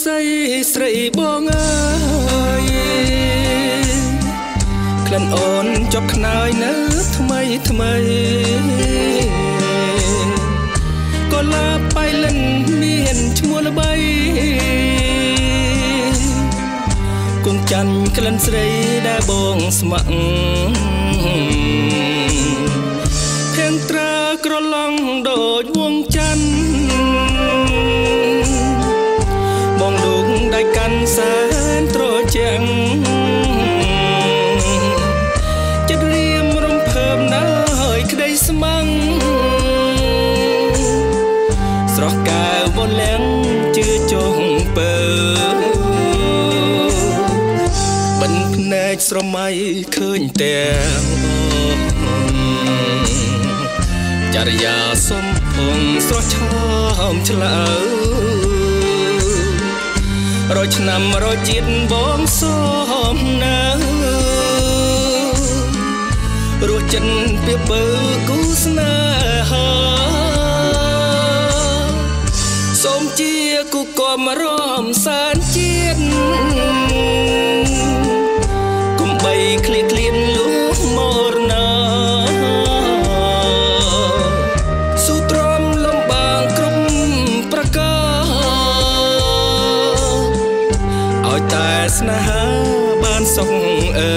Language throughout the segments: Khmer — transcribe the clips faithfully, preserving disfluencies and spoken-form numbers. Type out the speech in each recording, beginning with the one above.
ស័យស្រីបងអើយក្លិនអូនចប់ខ្នើយនៅថ្មីថ្មីកូនឡាបៃលិនមានឈ្មោះល្បីគង់ច័ន្ទក្លិនស្រីដែលបងស្ម័គ្រភេងត្រាក្រឡងដូចវងច័ន្ទបងឌូកដៃកាន់សែនត្រជាក់ចិត្តរៀមរំភើបណាស់ហើយក្តីស្ម័គ្រស្រស់កែវវលាំងជឿចុងពើបិនភ្នែកស្រមៃឃើញទាំងចរិយាសំភងស្រស់ឆោមឆ្លើរយឆ្នាំរយជាតិបងសមណារស់ចិនពីបើគូស្នេហាសូមជាគូកុំរំសានជាតិកុំបីឃ្លៀឃ្លៀនលុះមរណាស៊ូទ្រាំលំបាងគ្រប់ប្រការឲ្យតែស្នេហាបានសុខអើ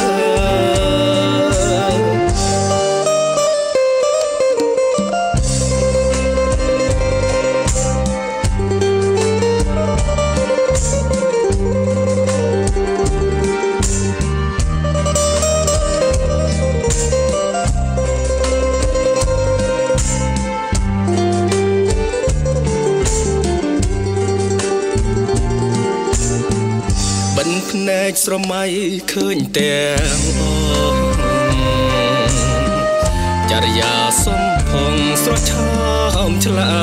ភ្នែកស្រមៃឃើញទាំងអូនចរិយាសំភងស្រស់ឆោមឆ្លើ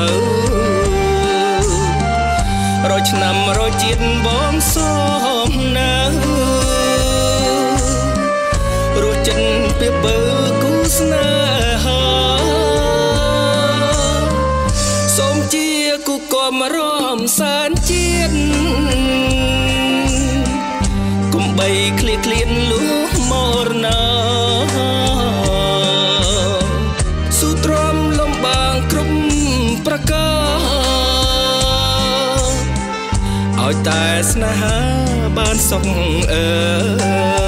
រយឆ្នាំរយជាតិបងសមណារស់ចិនពីបើគូស្នេហាសូមជាគូកុំរំសានជាតិបីឃ្លៀឃ្លៀនលុះមរណាស៊ូទ្រាំលំបាងគ្រប់ប្រការឲ្យតែស្នេហាបានសុខអើ